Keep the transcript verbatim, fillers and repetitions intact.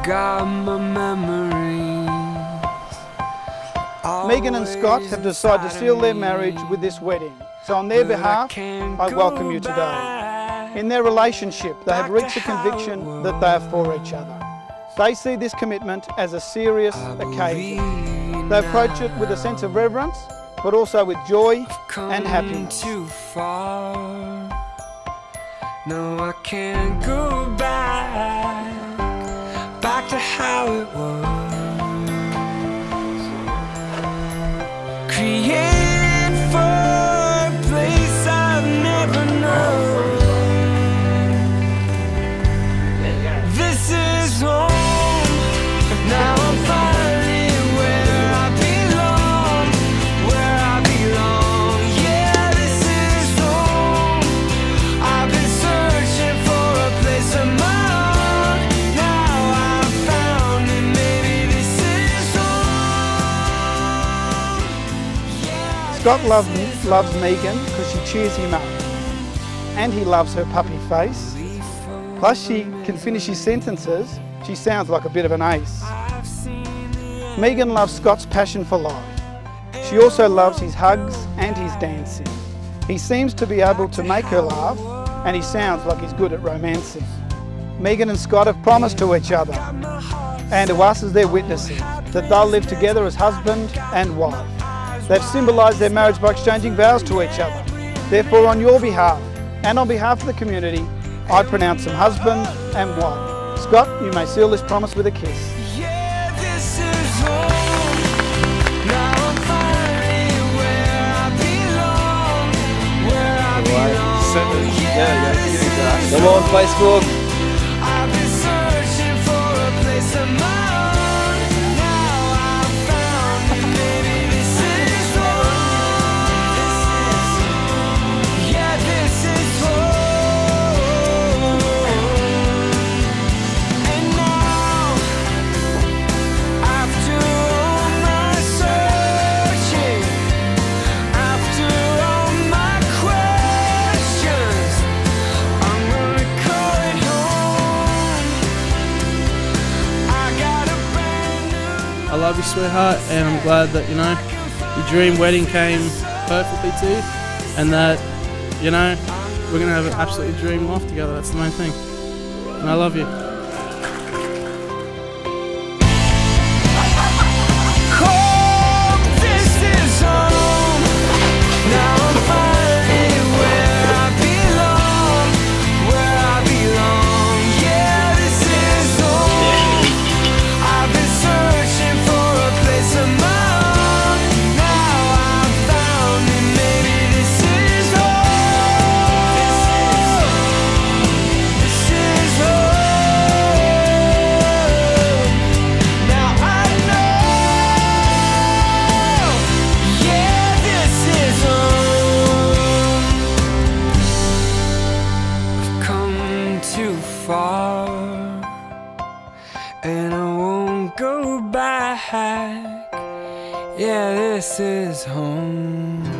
got my memories. Megan and Scott have decided to seal their marriage with this wedding. So on their behalf, I welcome you today. In their relationship, they have reached the conviction that they are for each other. They see this commitment as a serious occasion. They approach it with a sense of reverence, but also with joy and happiness. Too far. No, I can't go back, back to how it was. Create for a place I've never known. This is home. Now I'm finally where I belong, where I belong. Yeah, this is home. I've been searching for a place of my own. Now I've found it, maybe this is home. Yeah, Scott loves, loves Megan because she cheers him up. And he loves her puppy face. Plus she can finish his sentences. She sounds like a bit of an ace. Megan loves Scott's passion for life. She also loves his hugs and his dancing. He seems to be able to make her laugh, and he sounds like he's good at romancing. Megan and Scott have promised to each other, and to us as their witnesses, that they'll live together as husband and wife. They've symbolised their marriage by exchanging vows to each other. Therefore, on your behalf, and on behalf of the community, I pronounce them husband and wife. Scott, you may seal this promise with a kiss. yeah, this is home. Now I'm finally where I belong, where I belong. Yeah, this is Come on, Facebook. I've been searching for a place of my own. Now I've found it, maybe this is home. Yeah, this is home. And now, after all my searching, after all my questions, I'm gonna call it home. I got a brand new I love you, sweetheart, and I'm glad that, you know, your dream wedding came perfectly to you, and that, you know, we're going to have an absolutely dream life together. That's the main thing. And I love you. home. This is home. Now I'm finally where I belong, where I belong. Yeah, this is home. I've been searching for a place of my own. Now I've found it, maybe this is home. This is home. Now I know. Yeah, this is home. I've come too far, and I won't go back. Yeah, this is home.